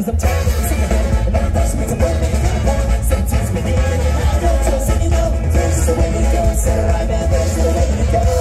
cause I'm tired of this again. And every person makes a point, make a counterpoint. 17's been in and out, no choice, and you know, there's just a way to go. Instead of right, man, there's just a way to go.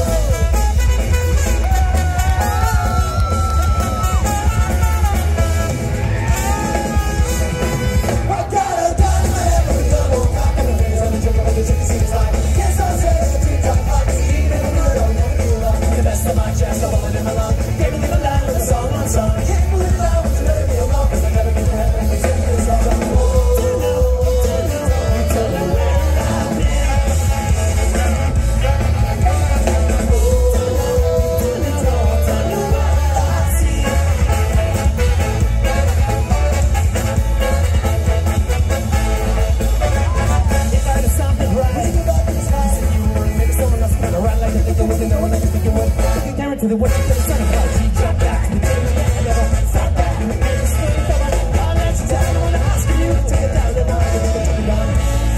To the what you could have said about you, jump back to the game again, never stop back, you make me scream, come on, I'll let you down, I wanna ask you to take it down, then I'll take it down.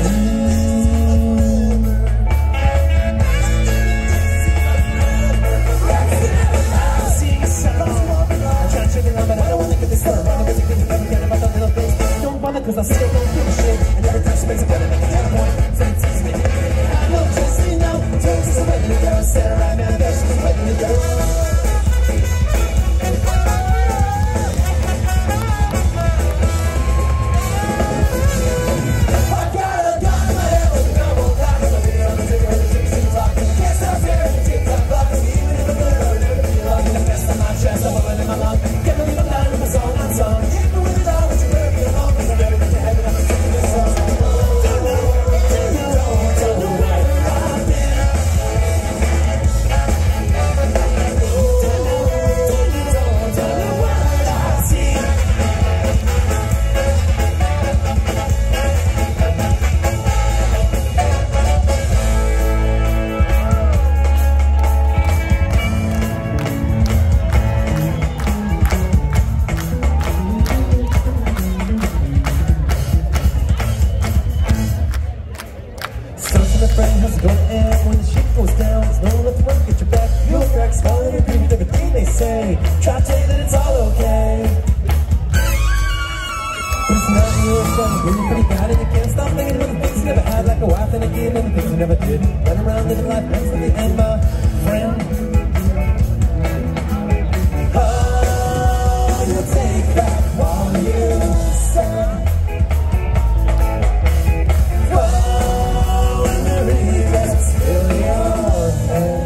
I'm seeing a sound, I'm trying to trigger on, but I don't wanna get this third round, because you can never get about that little thing. Don't bother, cause I still don't give a shit, and every time she makes a better make a counterpoint, so it teaches me, I know just so you know, turns is a way to go, set her right now, there's just a way to go. Try to tell you that it's all okay. But it's not real fun, really pretty bad, and you can't stop thinking about the things you never had, like a wife and a kid, and the things you never did. Run around living life next to the end, my friend. Oh, you'll take back all you said. Whoa, and the regrets fill your head.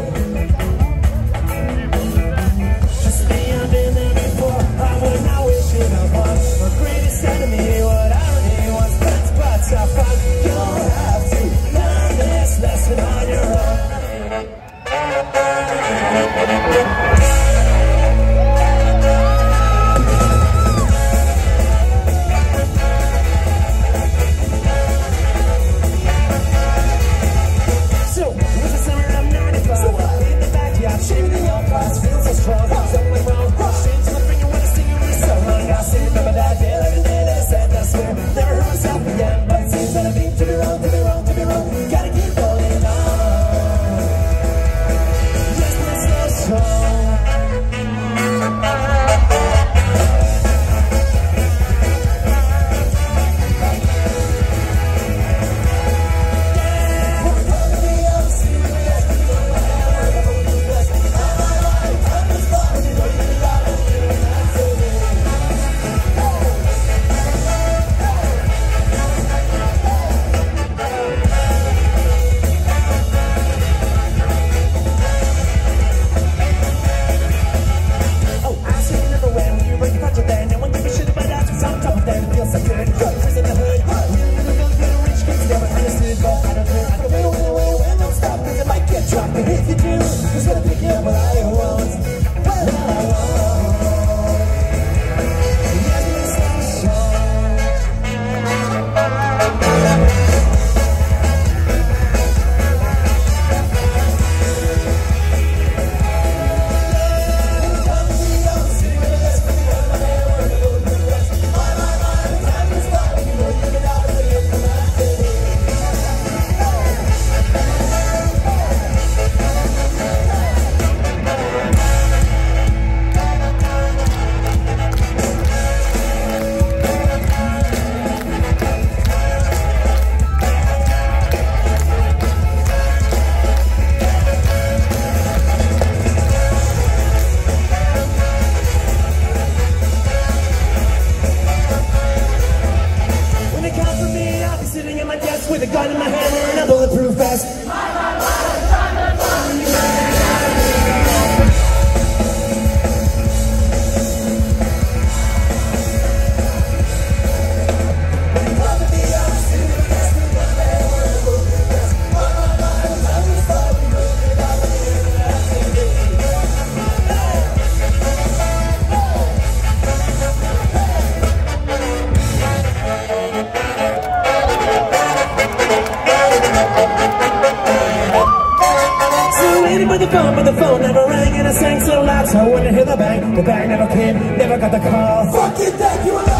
with a gun in my hand and a bulletproof vest. But the phone never rang and I sang so loud, so I wouldn't hear the bang. The bang never came, never got the call. Fuck it, that you